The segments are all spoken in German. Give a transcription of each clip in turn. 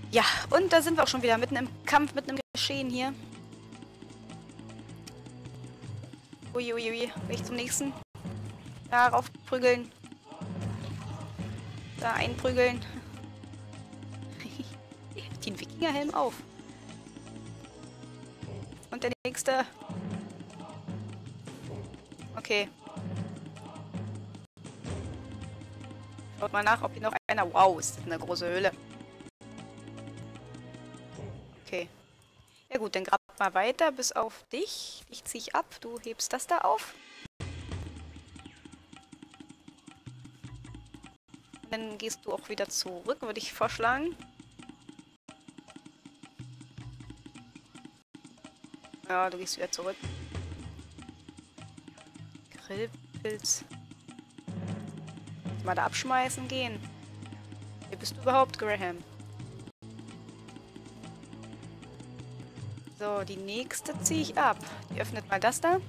Ja, und da sind wir auch schon wieder mitten im Kampf, mitten im Geschehen hier. Uiuiui, will ich zum nächsten? Da raufprügeln. Da einprügeln. Den Wikingerhelm auf. Und der nächste. Okay. Schaut mal nach, ob hier noch einer... Wow, ist das eine große Höhle. Okay. Ja gut, dann grab mal weiter bis auf dich. Dich zieh ich ab. Du hebst das da auf. Und dann gehst du auch wieder zurück, würde ich vorschlagen. Ja, du gehst wieder zurück. Grillpilz. Mal da abschmeißen gehen. Wer bist du überhaupt, Graham? So, die nächste ziehe ich ab. Die öffnet mal das da.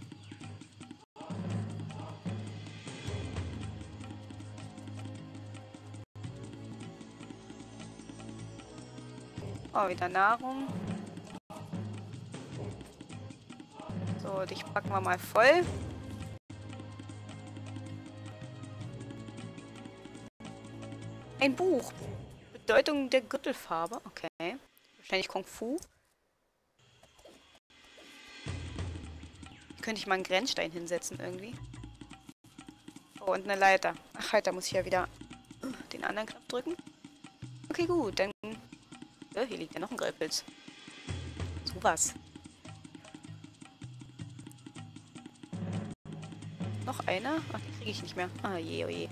Oh, wieder Nahrung. So, dich packen wir mal voll. Ein Buch. Bedeutung der Gürtelfarbe. Okay. Wahrscheinlich Kung Fu. Könnte ich mal einen Grenzstein hinsetzen irgendwie. Oh, und eine Leiter. Ach halt, da muss ich ja wieder den anderen Knopf drücken. Okay, gut, dann... Ja, hier liegt ja noch ein Grillpilz. Sowas. Noch einer? Ach, den kriege ich nicht mehr. Ah, je, oh je.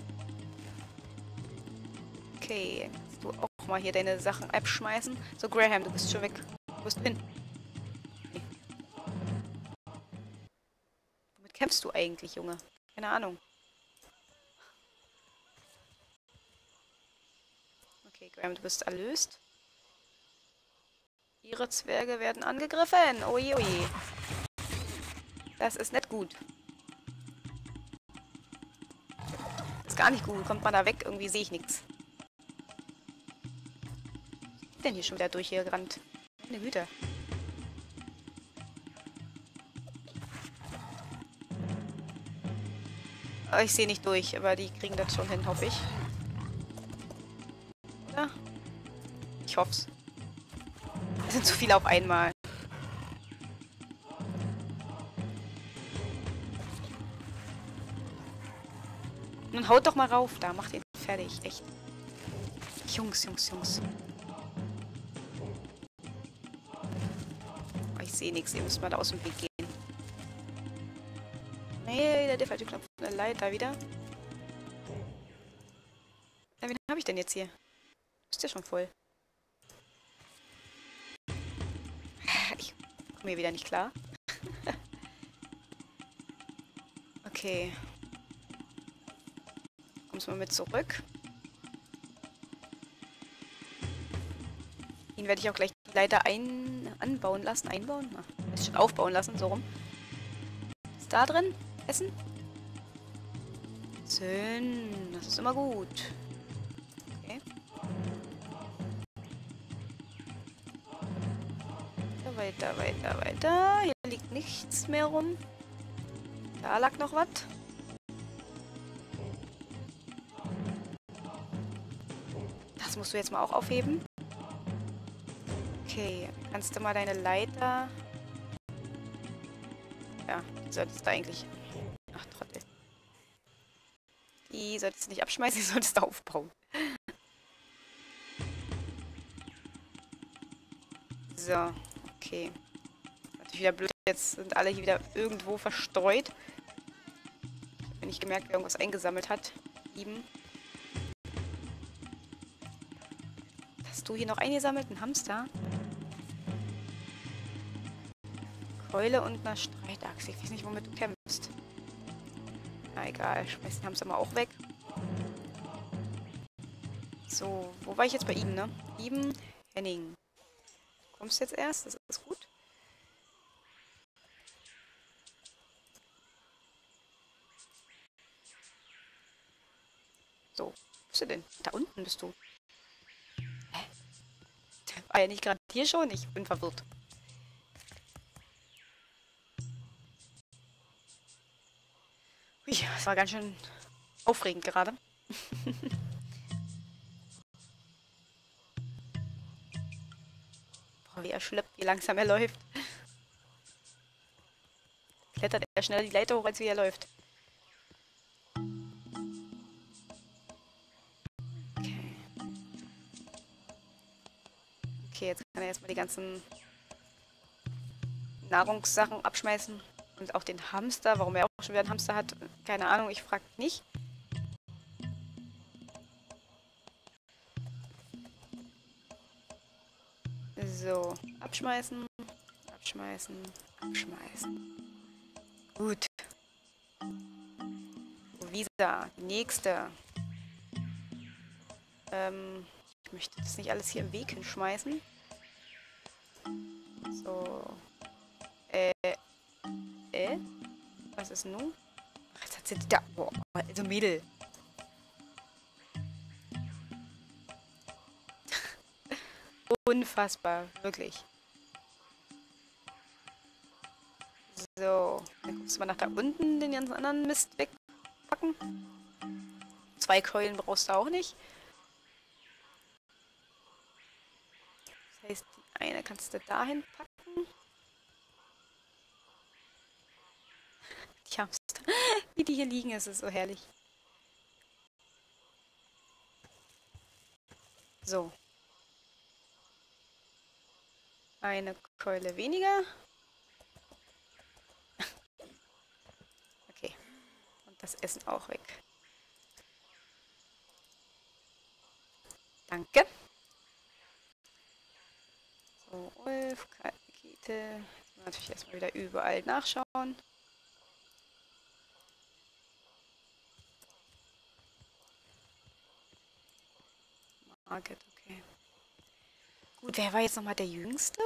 Okay, kannst du auch mal hier deine Sachen abschmeißen. So, Graham, du bist schon weg. Wo bist du hin? Okay. Womit kämpfst du eigentlich, Junge? Keine Ahnung. Okay, Graham, du bist erlöst. Ihre Zwerge werden angegriffen. Oje, oje. Das ist nicht gut. Ist gar nicht gut. Kommt man da weg? Irgendwie sehe ich nichts. Was ist denn hier schon wieder durch hier gerannt? Meine Güte. Ich sehe nicht durch, aber die kriegen das schon hin, hoffe ich. Oder? Ich hoff's. Es sind zu viele auf einmal. Nun haut doch mal rauf da. Macht ihn fertig. Echt. Jungs, Jungs, Jungs. Oh, ich sehe nichts. Ihr müsst mal da aus dem Weg gehen. Nee, der falsche Knopf. Eine Leiter wieder. Ja, wen habe ich denn jetzt hier? Ist der schon voll? Ich komme hier wieder nicht klar. Okay. Kommst du mal mit zurück? Ihn werde ich auch gleich die Leiter anbauen lassen. Einbauen? Ach, ist schon aufbauen lassen, so rum. Ist da drin? Essen? Zinn. Das ist immer gut. Okay. Weiter, weiter, weiter. Hier liegt nichts mehr rum. Da lag noch was. Das musst du jetzt mal auch aufheben. Okay, kannst du mal deine Leiter... Ja, die solltest du eigentlich... Ach, Trottel. Die solltest du nicht abschmeißen, die solltest du aufbauen. So, okay. Natürlich wieder blöd, jetzt sind alle hier wieder irgendwo verstreut. Ich habe nicht gemerkt, wer irgendwas eingesammelt hat. 7. Hast du hier noch eingesammelt? Ein Hamster? Keule und eine Streitachse. Ich weiß nicht, womit du kämpfst. Na egal, schmeiß den Hamster mal auch weg. So, wo war ich jetzt bei ihm, ne? Ihm, Henning. Du kommst jetzt erst, das ist gut. So, wo bist du denn? Da unten bist du. Hä? War ja nicht gerade hier schon? Ich bin verwirrt. Ui, das war ganz schön aufregend gerade. Boah, wie er schleppt, wie langsam er läuft. Klettert er schneller die Leiter hoch, als wie er läuft. Okay. Okay, jetzt kann er erstmal die ganzen Nahrungssachen abschmeißen. Und auch den Hamster. Warum er auch schon wieder einen Hamster hat, keine Ahnung, ich frage nicht. So, abschmeißen, abschmeißen, abschmeißen. Gut. Visa, die nächste. Ich möchte das nicht alles hier im Weg hinschmeißen. So. Was ist nun? Ach, jetzt hat sie da. Boah, also Mädel. Unfassbar, wirklich. So, dann guckst du mal nach da unten den ganzen anderen Mist wegpacken. 2 Keulen brauchst du auch nicht. Das heißt, die eine kannst du dahin packen. Die Hamster. Wie die hier liegen, ist es so herrlich. So. Eine Keule weniger. Okay. Und das Essen auch weg. Danke. So, Ulf, Kite. Natürlich erstmal wieder überall nachschauen. Market, okay. Gut, wer war jetzt nochmal der Jüngste?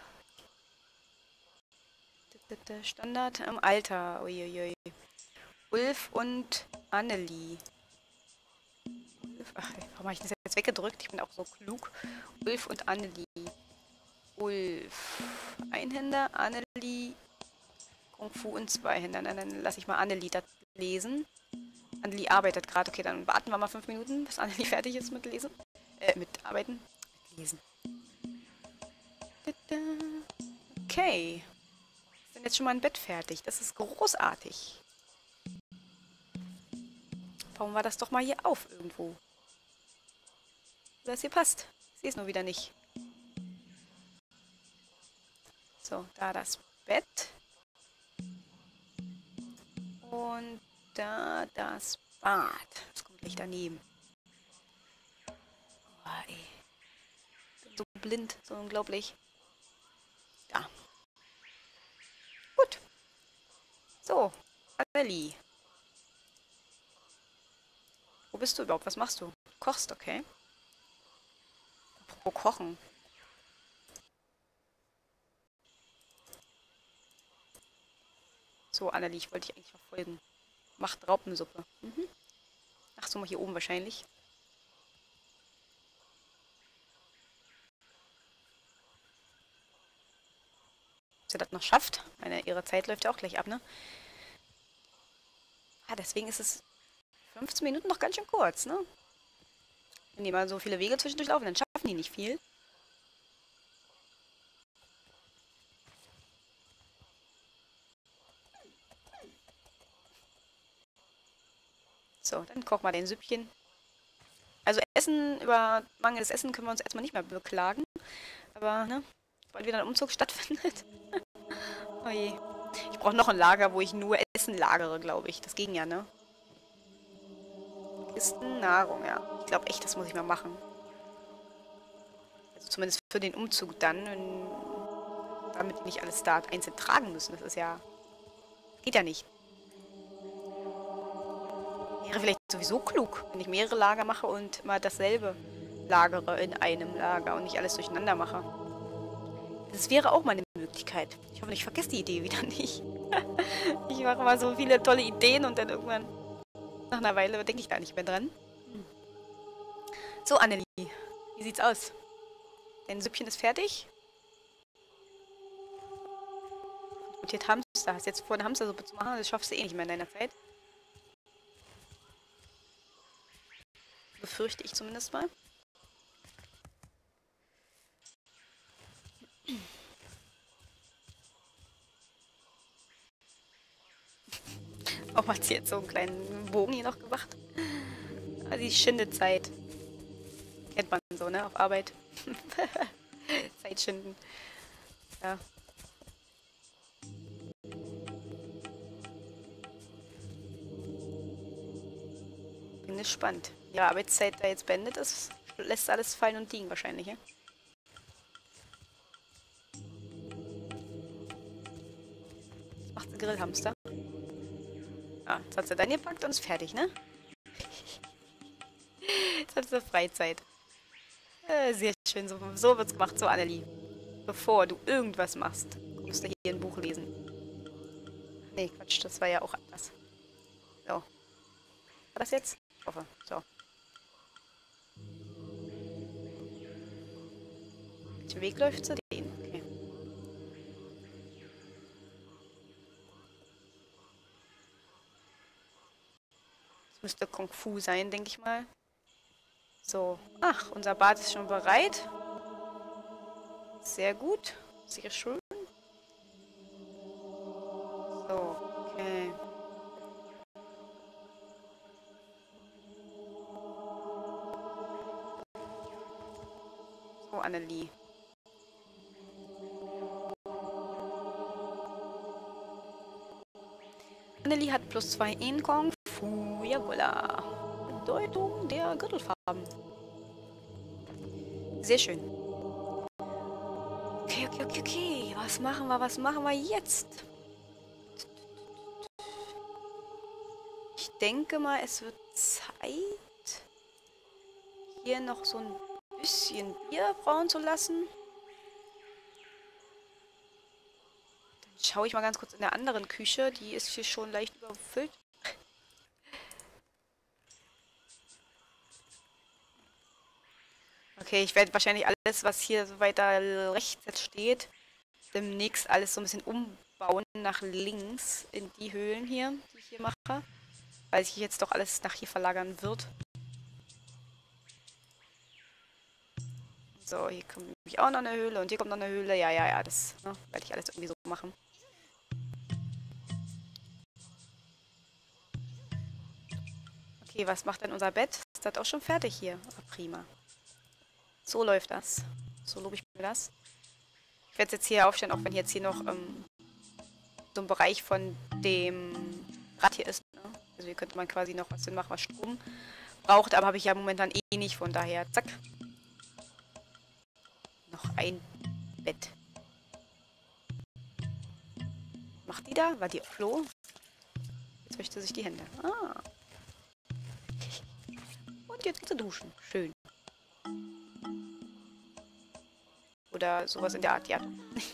Standard im Alter. Uiuiui. Ulf und Annelie. Ulf, ach, warum habe ich das jetzt weggedrückt? Ich bin auch so klug. Ulf und Annelie. Ulf. Einhänder, Annelie. Kung Fu und Zweihänder. Dann lasse ich mal Annelie das lesen. Annelie arbeitet gerade. Okay, dann warten wir mal 5 Minuten, bis Annelie fertig ist mit Lesen. Mit Arbeiten. Mit Lesen. Okay. Ist denn jetzt schon mal ein Bett fertig? Das ist großartig. Bauen wir das doch mal hier auf irgendwo. Oder es hier passt. Ich sehe es nur wieder nicht. So, da das Bett. Und da das Bad. Das kommt gleich daneben. Oh, ey. Ich bin so blind, so unglaublich. Da. Gut. So, Annelie. Wo bist du überhaupt? Was machst du? Du kochst, okay. Apropos Kochen. So, Annelie, ich wollte dich eigentlich verfolgen. Macht Raupensuppe. Mhm. Ach so, mal hier oben wahrscheinlich. Ob sie das noch schafft? Ihre Zeit läuft ja auch gleich ab, ne? Ah, deswegen ist es 15 Minuten noch ganz schön kurz, ne? Wenn die mal so viele Wege zwischendurch laufen, dann schaffen die nicht viel. So, dann koch mal den Süppchen. Also Essen, über mangelndes Essen können wir uns erstmal nicht mehr beklagen. Aber, ne? Sobald wieder ein Umzug stattfindet. Oh je. Ich brauche noch ein Lager, wo ich nur Essen lagere, glaube ich. Das ging ja, ne? Kisten, Nahrung, ja. Ich glaube echt, das muss ich mal machen. Also zumindest für den Umzug dann, damit die nicht alles da einzeln tragen müssen. Das ist ja... Geht ja nicht. Wäre vielleicht sowieso klug, wenn ich mehrere Lager mache und mal dasselbe lagere in einem Lager und nicht alles durcheinander mache. Das wäre auch mal eine Möglichkeit. Ich hoffe, ich vergesse die Idee wieder nicht. Ich mache mal so viele tolle Ideen und dann irgendwann, nach einer Weile, denke ich da nicht mehr dran. So, Annelie, wie sieht's aus? Dein Süppchen ist fertig. Und jetzt Hamster. Hast jetzt vor, eine Hamstersuppe zu machen? Das schaffst du eh nicht mehr in deiner Zeit. Befürchte ich zumindest mal. Warum hat sie jetzt so einen kleinen Bogen hier noch gemacht? Ah, die Schindezeit. Kennt man so, ne? Auf Arbeit. Zeit schinden. Ja. Bin gespannt. Ja, Arbeitszeit da jetzt beendet ist, lässt alles fallen und liegen wahrscheinlich, ja? Was macht der Grillhamster? Ah, jetzt hat sie dann gepackt und ist fertig, ne? Jetzt hat sie Freizeit. Sehr schön, so wird's gemacht, so Annelie. Bevor du irgendwas machst, musst du hier ein Buch lesen. Nee, Quatsch, das war ja auch anders. So. War das jetzt? Ich hoffe. So. Welchen Weg läuft sie? Den. Okay. Das müsste Kung Fu sein, denke ich mal. So. Ach, unser Bad ist schon bereit. Sehr gut. Sehr schön. So, okay. So, Annelie. Annelie hat +2 in Kung Fu. Jawolla. Bedeutung der Gürtelfarben. Sehr schön. Okay, okay, okay, okay. Was machen wir jetzt? Ich denke mal, es wird Zeit, hier noch so ein bisschen Bier brauen zu lassen. Dann schaue ich mal ganz kurz in der anderen Küche. Die ist hier schon leicht überfüllt. Okay, ich werde wahrscheinlich alles, was hier so weiter rechts jetzt steht, demnächst alles so ein bisschen umbauen nach links in die Höhlen hier, die ich hier mache. Weil sich jetzt doch alles nach hier verlagern wird. So, hier kommt nämlich auch noch eine Höhle und hier kommt noch eine Höhle. Ja, ja, ja, das werde ich alles irgendwie so machen. Okay, was macht denn unser Bett? Ist das auch schon fertig hier? Oh, prima. So läuft das. So lobe ich mir das. Ich werde es jetzt hier aufstellen, auch wenn jetzt hier noch so ein Bereich von dem Rad hier ist. Ne? Also hier könnte man quasi noch was machen, was Strom braucht, aber habe ich ja momentan eh nicht, von daher zack. Noch ein Bett. Macht die da? War die auf Klo? Jetzt möchte sich die Hände. Ah. Und jetzt geht sie duschen. Schön. Oder sowas in der Art, ja.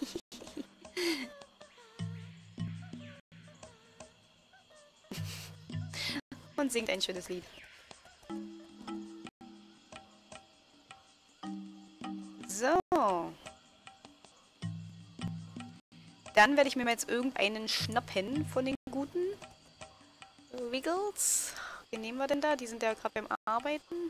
Und singt ein schönes Lied. So. Dann werde ich mir jetzt irgendeinen schnappen von den guten Wiggles. Wen nehmen wir denn da? Die sind ja gerade beim Arbeiten.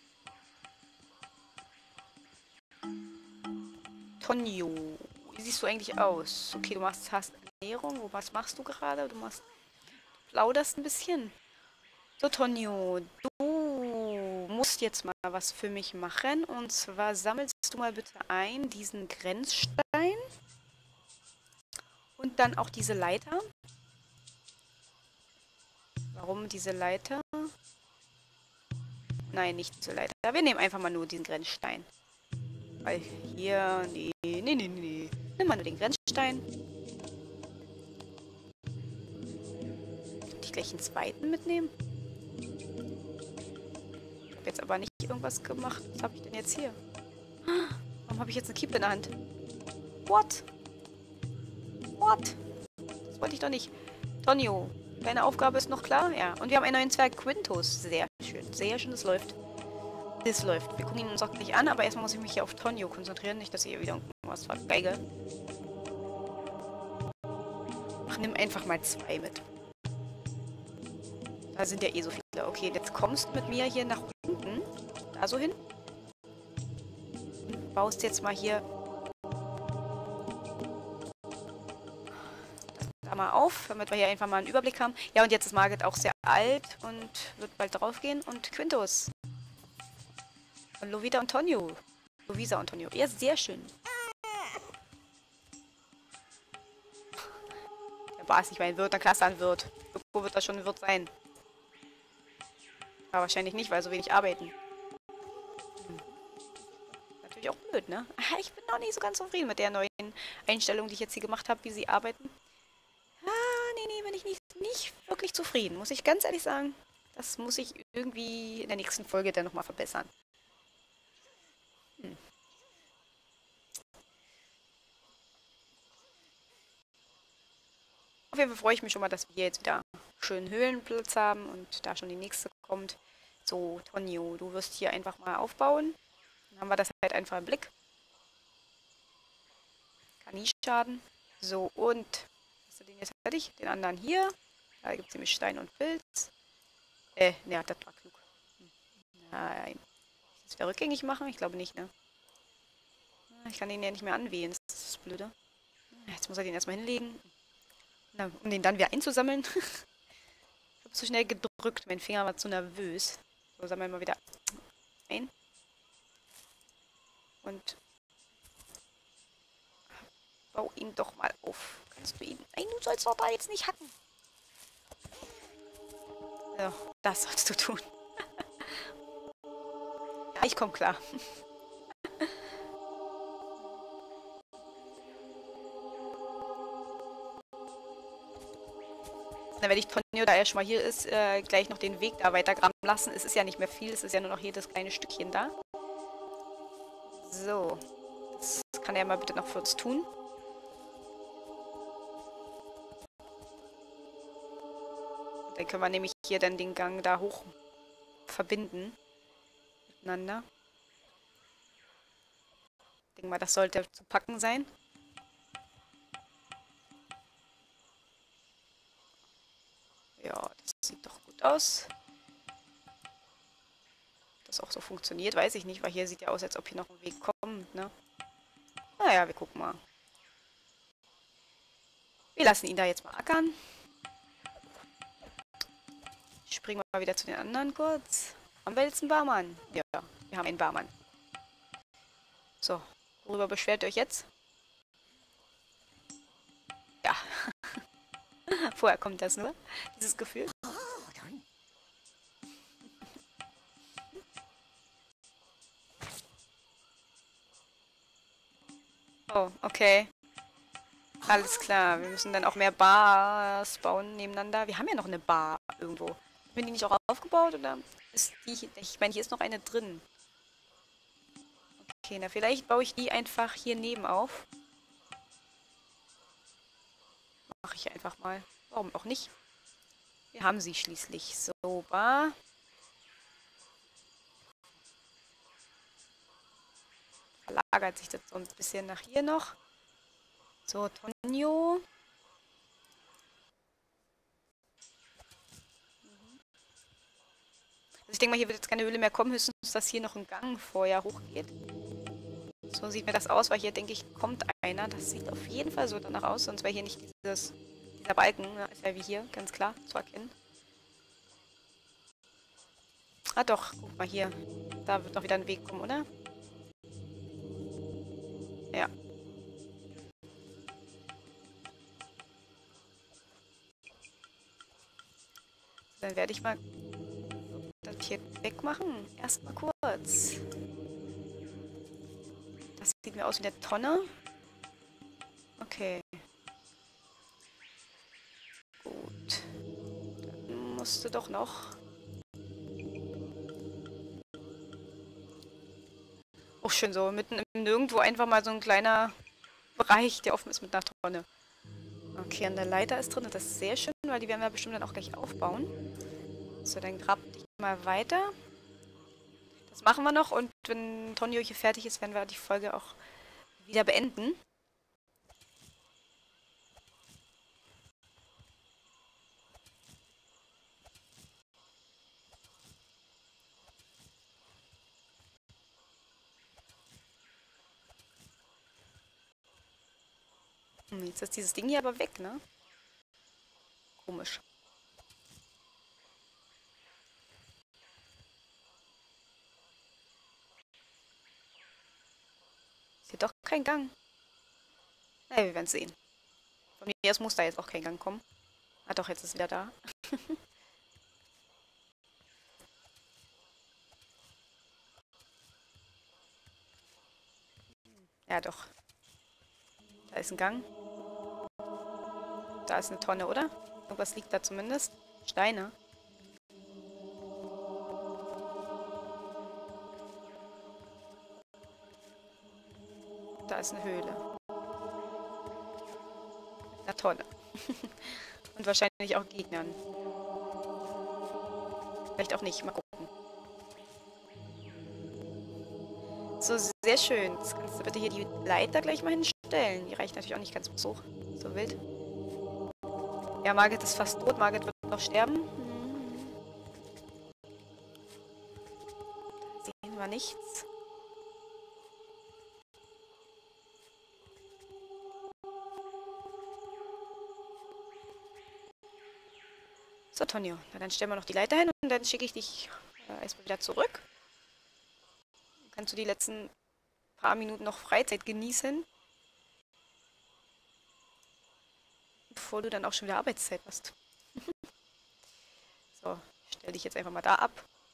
Tonio. Wie siehst du eigentlich aus? Okay, hast Ernährung. Was machst du gerade? Du plauderst ein bisschen. So, Tonio, du musst jetzt mal was für mich machen. Und zwar sammelst du mal bitte ein diesen Grenzstein. Und dann auch diese Leiter. Warum diese Leiter? Nein, nicht diese Leiter. Wir nehmen einfach mal nur diesen Grenzstein. Weil hier... Nee. Nimm mal nur den Grenzstein. Kann ich gleich einen zweiten mitnehmen? Ich habe jetzt aber nicht irgendwas gemacht. Was habe ich denn jetzt hier? Warum habe ich jetzt eine Kiepe in der Hand? What? What? Das wollte ich doch nicht. Tonio, deine Aufgabe ist noch klar? Ja. Und wir haben einen neuen Zwerg, Quintus. Sehr schön. Sehr schön, das läuft. Das läuft. Wir gucken ihn uns auch gleich an, aber erstmal muss ich mich hier auf Tonio konzentrieren. Nicht, dass ich hier wieder irgendwas vergeige. Ach, nimm einfach mal 2 mit. Da sind ja eh so viele. Okay, jetzt kommst du mit mir hier nach unten. Da so hin. Und baust jetzt mal hier da mal auf, damit wir hier einfach mal einen Überblick haben. Ja, und jetzt ist Margit auch sehr alt und wird bald draufgehen. Und Quintus. Und Lovita und Tonio. Luisa und Tonio. Ja, sehr schön. Der war es nicht, weil ein Wirt der Klasse an Wirt. Wo wird das schon ein Wirt sein? Aber wahrscheinlich nicht, weil so wenig arbeiten. Natürlich auch blöd, ne? Ich bin noch nicht so ganz zufrieden mit der neuen Einstellung, die ich jetzt hier gemacht habe, wie sie arbeiten. Nee, bin ich nicht wirklich zufrieden, muss ich ganz ehrlich sagen. Das muss ich irgendwie in der nächsten Folge dann nochmal verbessern. Auf jeden Fall freue ich mich schon mal, dass wir hier jetzt wieder schön Höhlenplatz haben und da schon die nächste kommt. So, Tonio, du wirst hier einfach mal aufbauen. Dann haben wir das halt einfach im Blick. Kann nie schaden. So, und hast du den jetzt fertig? Den anderen hier. Da gibt es nämlich Stein und Pilz. Ne, das war klug. Nein. Das wieder rückgängig machen? Ich glaube nicht, ne? Ich kann den ja nicht mehr anwählen. Das ist das Blöde. Jetzt muss er den erstmal hinlegen. Na, um den dann wieder einzusammeln. Ich habe zu schnell gedrückt. Mein Finger war zu nervös. So, sammeln wir wieder ein. Und bau ihn doch mal auf. Kannst du ihn... Nein, du sollst doch da jetzt nicht hacken. Ja, das sollst du tun. Ja, ich komme klar. Dann werde ich Tonio, da er schon mal hier ist, gleich noch den Weg da weiter graben lassen. Es ist ja nicht mehr viel, es ist ja nur noch hier das kleine Stückchen da. So. Das kann er mal bitte noch für uns tun. Dann können wir nämlich hier dann den Gang da hoch verbinden. Miteinander. Ich denke mal, das sollte zu packen sein. Ja, das sieht doch gut aus. Ob das auch so funktioniert, weiß ich nicht, weil hier sieht ja aus, als ob hier noch ein Weg kommt, ne? Naja, wir gucken mal. Wir lassen ihn da jetzt mal ackern. Springen wir mal wieder zu den anderen kurz. Haben wir jetzt einen Barmann? Ja, wir haben einen Barmann. So, worüber beschwert ihr euch jetzt? Ja. Vorher kommt das nur, dieses Gefühl. Oh, okay. Alles klar, wir müssen dann auch mehr Bars bauen nebeneinander. Wir haben ja noch eine Bar irgendwo. Haben die nicht auch aufgebaut oder ist die hier? Ich meine, hier ist noch eine drin. Okay, na vielleicht baue ich die einfach hier neben auf. Mache ich einfach mal. Warum auch nicht? Wir haben sie schließlich. So, Bar. Verlagert sich das so ein bisschen nach hier noch. So, Tonio. Also ich denke mal, hier wird jetzt keine Höhle mehr kommen, höchstens, dass hier noch ein Gang vorher hochgeht. So sieht mir das aus, weil hier, denke ich, kommt einer. Das sieht auf jeden Fall so danach aus, sonst wäre hier nicht dieser Balken. Ja, ist ja wie hier, ganz klar zu erkennen. Ah doch, guck mal hier. Da wird noch wieder ein Weg kommen, oder? Ja. Dann werde ich mal das hier wegmachen. Erstmal kurz. Das sieht mir aus wie eine Tonne. Okay. Gut. Dann musste doch noch... Auch schön so, mitten im Nirgendwo einfach mal so ein kleiner Bereich, der offen ist mit einer Tonne. Okay, an der Leiter ist drin, das ist sehr schön, weil die werden wir bestimmt dann auch gleich aufbauen. So, dann grab dich mal weiter. Das machen wir noch und wenn Tonio hier fertig ist, werden wir die Folge auch wieder beenden. Jetzt ist dieses Ding hier aber weg, ne? Komisch. Ist hier doch kein Gang. Naja, wir werden sehen. Von mir aus muss da jetzt auch kein Gang kommen. Ah doch, jetzt ist es wieder da. Ja doch. Da ist ein Gang. Da ist eine Tonne, oder? Irgendwas liegt da zumindest. Steine. Da ist eine Höhle. Mit einer Tonne. Und wahrscheinlich auch Gegnern. Vielleicht auch nicht. Mal gucken. So, sehr schön. Jetzt kannst du bitte hier die Leiter gleich mal hinstellen. Die reicht natürlich auch nicht ganz hoch. So wild. Ja, Margit ist fast tot. Margit wird noch sterben. Da sehen wir nichts. So, Tonio. Na, dann stellen wir noch die Leiter hin und dann schicke ich dich erstmal wieder zurück. Dann kannst du die letzten paar Minuten noch Freizeit genießen. Bevor du dann auch schon wieder Arbeitszeit hast. So, stell dich jetzt einfach mal da ab.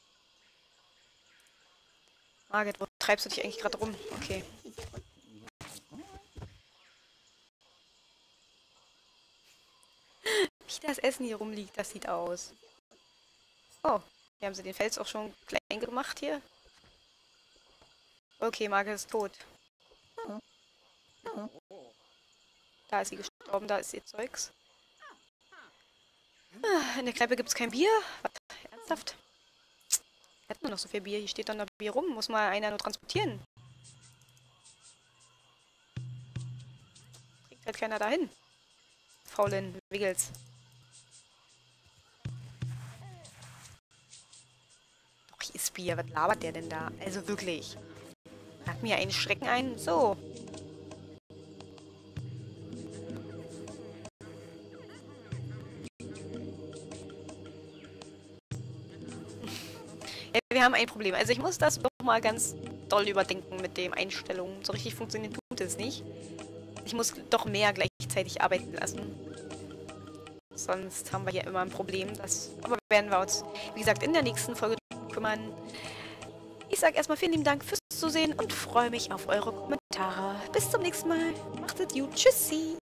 Margit, wo treibst du dich eigentlich gerade rum? Okay. Wie das Essen hier rumliegt, das sieht aus. Oh, hier haben sie den Fels auch schon klein gemacht hier. Okay, Margit ist tot. Da ist sie gestorben, da ist ihr Zeugs. In der Kneipe gibt es kein Bier. Was? Ernsthaft? Hat man noch so viel Bier? Hier steht doch noch Bier rum. Muss mal einer nur transportieren. Trinkt halt keiner dahin. Faulen Wiggels. Doch, hier ist Bier. Was labert der denn da? Also wirklich. Hat mir einen Schrecken ein. So. Ja, wir haben ein Problem. Also ich muss das doch mal ganz doll überdenken mit den Einstellungen. So richtig funktioniert tut es nicht. Ich muss doch mehr gleichzeitig arbeiten lassen. Sonst haben wir hier immer ein Problem. Aber werden wir uns, wie gesagt, in der nächsten Folge drum kümmern. Ich sage erstmal vielen lieben Dank fürs Zusehen und freue mich auf eure Kommentare. Bis zum nächsten Mal. Macht es gut. Tschüssi.